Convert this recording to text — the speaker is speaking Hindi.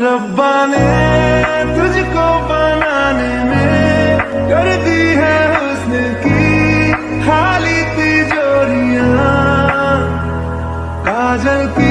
रब्बा ने तुझको बनाने में कर दी है हुस्न की खाली तिजोरियां, काजल की